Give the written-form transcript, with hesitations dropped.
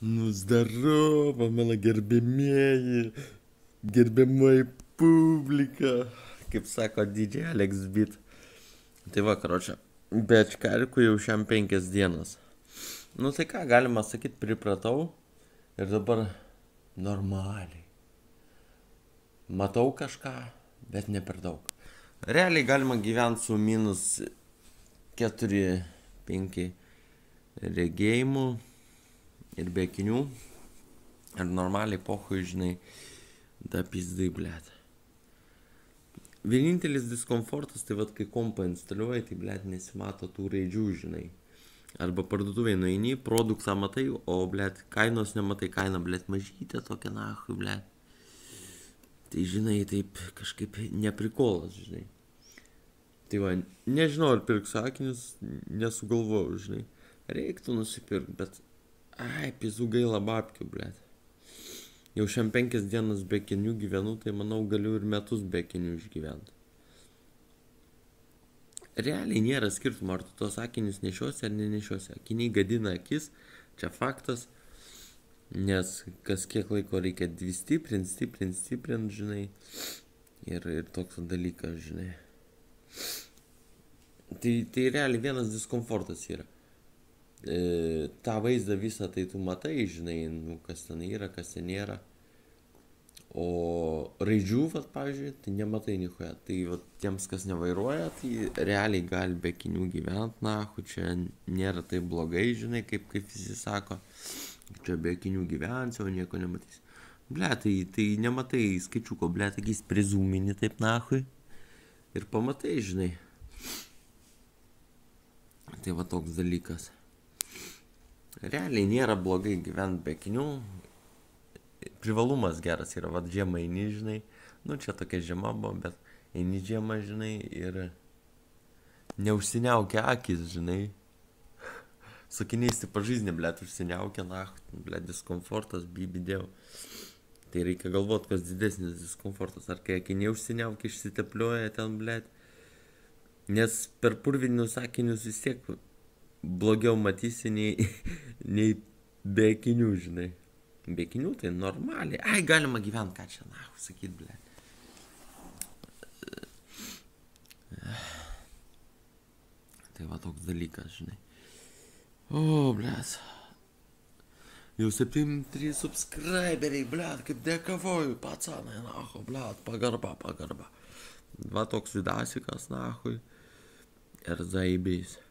Nu, zdarova, mano gerbėmieji, gerbiamoji publika, kaip sako DJ Alex Beat. Tai va, karočią, be ačkarikų jau šiam 5 dienas. Nu tai ką, galima sakyti, pripratau ir dabar normaliai. Matau kažką, bet ne per daug. Realiai galima gyventi su -4-5 regėjimų ir be akinių. Ir normaliai pohui, žinai, da pizdai, blėt. Vienintelis diskomfortas, tai vat kai kompą instaliuoji, tai blėt nesimato tų raidžių, žinai. Arba parduotuvėje nueini, produktą matai, o blėt kainos nematai, kaina blėt mažytė tokia nahui, blėt. Tai žinai, taip kažkaip neprikolas, žinai. Tai va, nežinau, ar pirksiu akinius, nesugalvojau, žinai. Reiktų nusipirkti, bet pizų gaila babkių, blėt. Jau šiam 5 dienas be akinių gyvenu, tai manau galiu ir metus be akinių išgyventi. Realiai nėra skirtumo, ar tu tos akinius nešiosi ar nenešiosi. Akiniai gadina akis, čia faktas, nes kas kiek laiko reikia stiprint, žinai. Ir toks dalykas, žinai. Tai realiai vienas diskomfortas yra. Ta vaizdą visą tai tu matai, žinai, nu, kas ten yra, kas ten nėra. O raidžių, vat, pavyzdžiui, tai nematai nichoje. Tai vat, tiems, kas nevairuoja, tai realiai gali be akinių gyventi, nahu, čia nėra taip blogai, žinai, kaip visi sako. Čia be akinių gyvensi, o nieko nematys. Ble, tai nematai skaičiuko, ble, taigi prizūmini taip nahui. Ir pamatai, žinai. Tai va toks dalykas. Realiai nėra blogai gyventi be akinių. Privalumas geras yra, vad žiemą eini, žinai. Nu, čia tokia žiema buvo, bet eini žiemą, žinai, ir neužsiniaukia akis, žinai. Su akiniais tai pažaizni, blėt, užsiniaukia, blėt, diskomfortas, bibidėjau. Tai reikia galvoti, kas didesnis diskomfortas. Ar kai akiniai užsiniaukia, išsiteplioja ten, blėt. Nes per purvinius akinius vis tiek blogiau matysi nei be akinių, žinai. Be akinių tai normaliai. Galima gyventi, ką čia, sakyt, ble. Tai va toks dalykas, žinai. O, blėt. Jau 73 subscriberiai, blėt, kaip dėkavoju, pacanai, blėt, pagarba. Va toks vidasikas, nahui. Ir zaibys.